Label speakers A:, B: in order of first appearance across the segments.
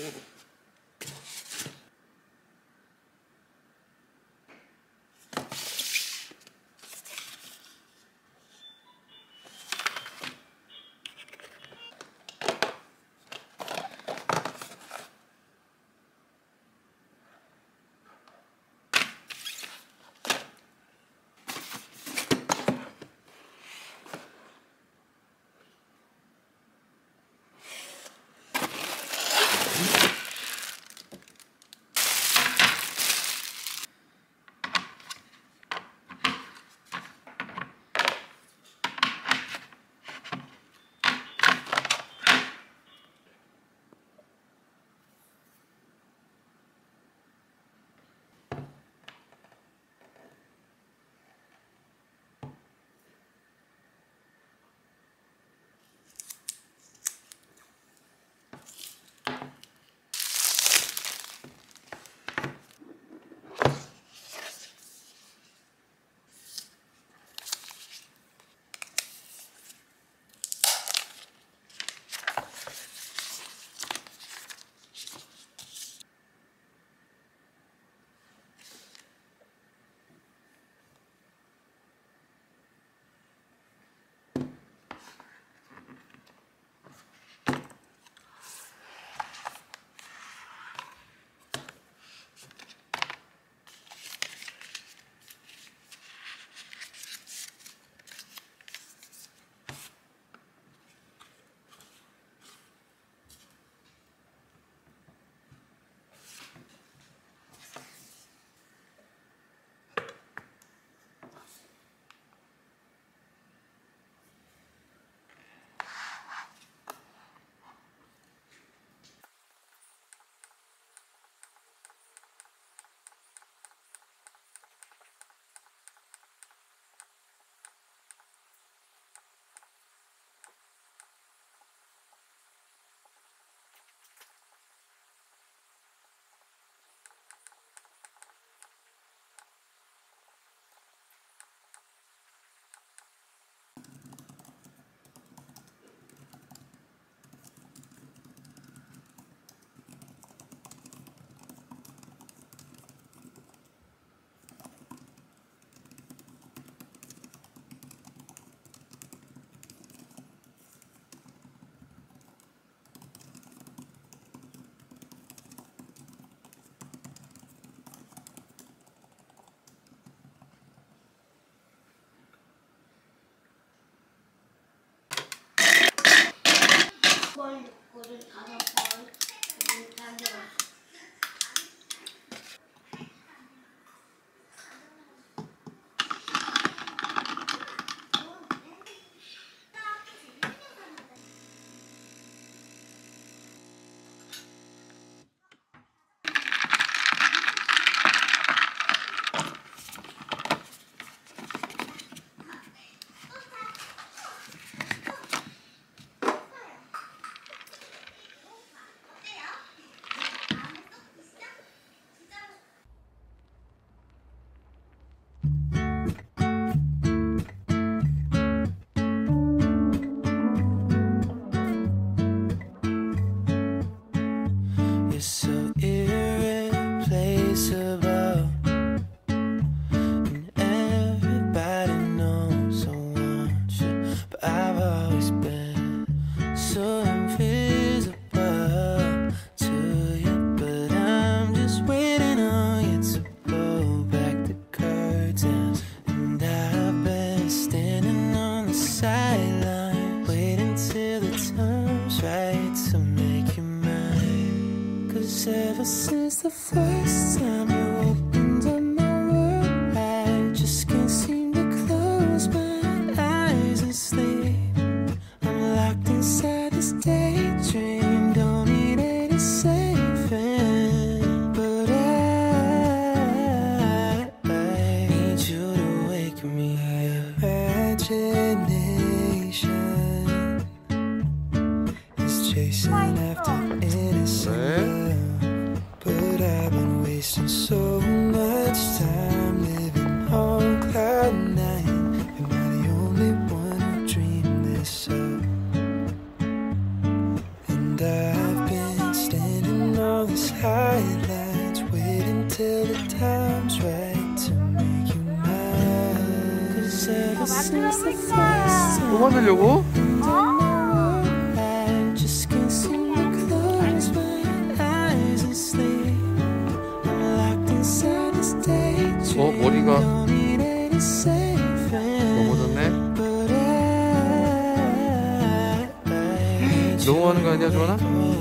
A: 6번을 5번 따개웠어. Ever since the first time you opened up my world, I just can't seem to close my eyes and sleep. I'm locked inside this daydream, don't need any saving. But I need you to wake me up. Imagination is chasing after innocent love. But I've been wasting so much time living on cloud nine. Am I the only one who dreamed this up? And I've been standing
B: 또 만들려고? 머리가 넘어졌네? 너무 하는 거 아니야, 조아나?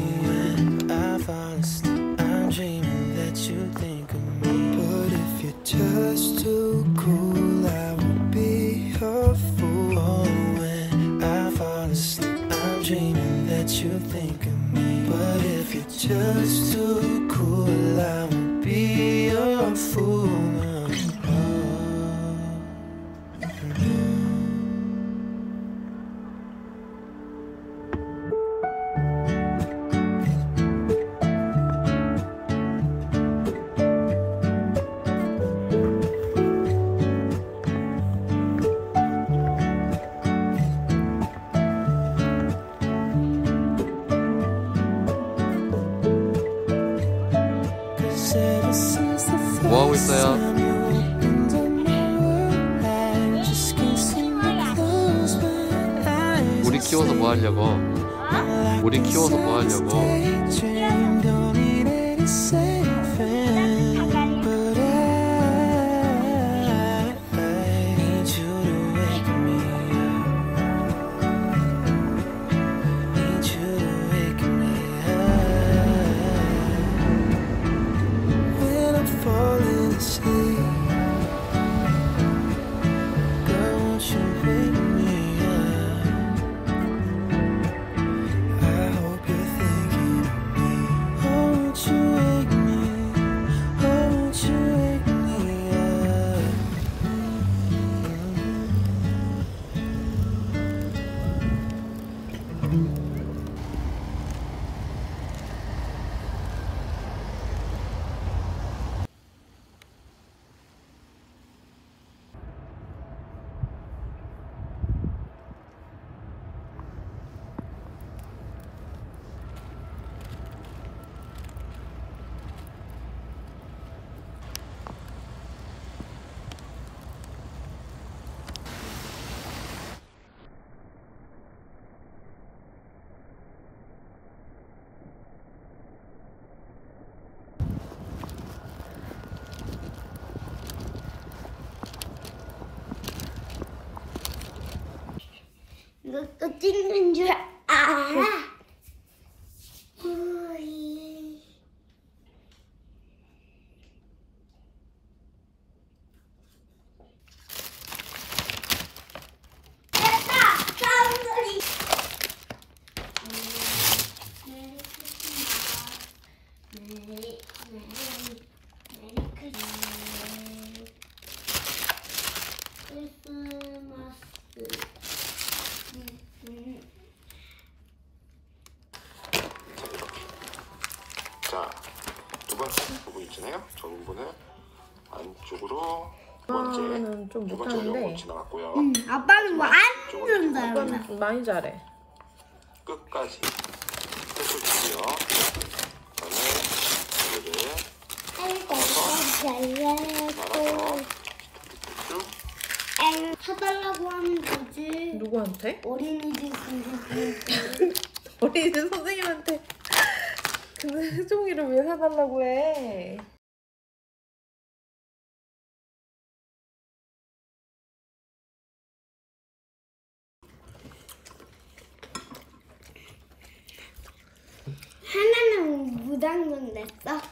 A: Just too cool, I won't be a fool. When I fall asleep, I'm dreaming that you think of me. But if you're just too cool, I won't be a fool.
B: 뭐 하고 있어요? 우리 키워서 뭐 하려고? 우리 키워서 뭐 하려고?
C: 이것도 찍는 줄 알아. 우이. 됐다! 싸움 소리. 메리 크리스마스.
D: 자, 두 번째 부분 있잖아요. 저 부분을 안쪽으로 두 번째 요건 지나갔고요.
C: 아빠는 완전 잘한다.
E: 아빠는 많이 잘해.
D: 끝까지 해주고요. 그다음에 이거를 말아서 쭉
C: 사달라고 하는 거지.
E: 누구한테?
C: 어린이집 선생님한테.
E: 어린이집 선생님한테. 근데 혜종이를 왜 사달라고 해?
C: 하나는 무당근 냈어.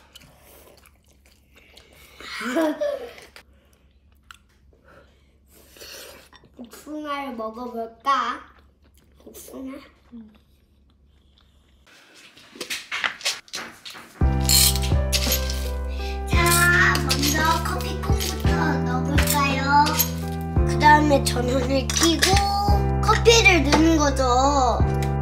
C: 복숭아를 먹어볼까? 복숭아? 자, 먼저 커피콩부터 넣어볼까요? 그 다음에 전원을 켜고 커피를 넣는 거죠.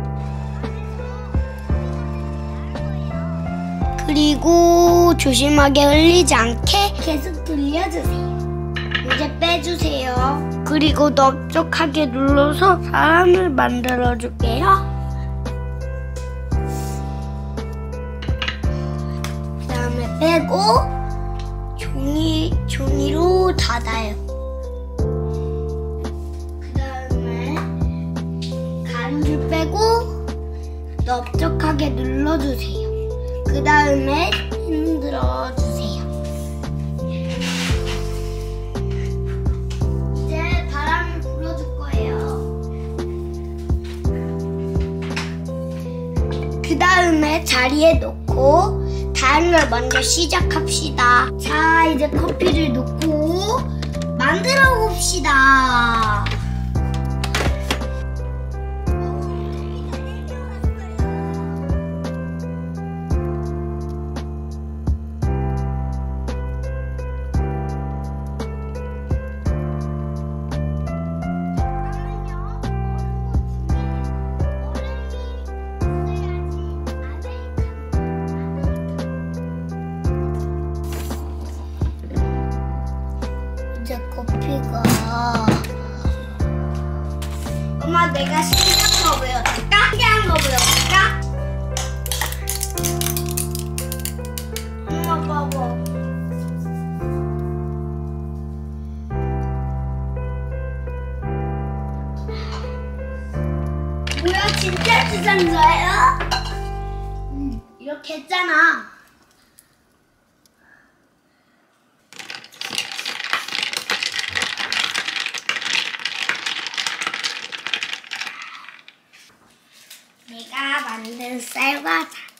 C: 그리고 조심하게 흘리지 않게 계속 돌려주세요. 이제 빼주세요. 그리고 넓적하게 눌러서 사람을 만들어줄게요. 그 다음에 빼고 종이로 닫아요. 넓적하게 눌러주세요. 그 다음에 흔들어 주세요. 이제 바람을 불어줄 거예요. 그 다음에 자리에 놓고 다른 걸 먼저 시작합시다. 자, 이제 커피를 넣고 만들어 봅시다. 이제 커피가 엄마 내가 신기한 거 보여줄까? 신기한 거 보여줄까? 엄마 봐봐. 뭐야 진짜 주상자예요? 이렇게 했잖아. 내가 만든 쌀과자.